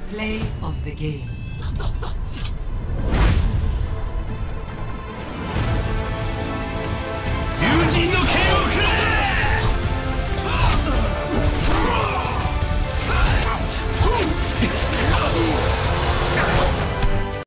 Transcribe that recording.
Play of the game. 友人の剣をくれ。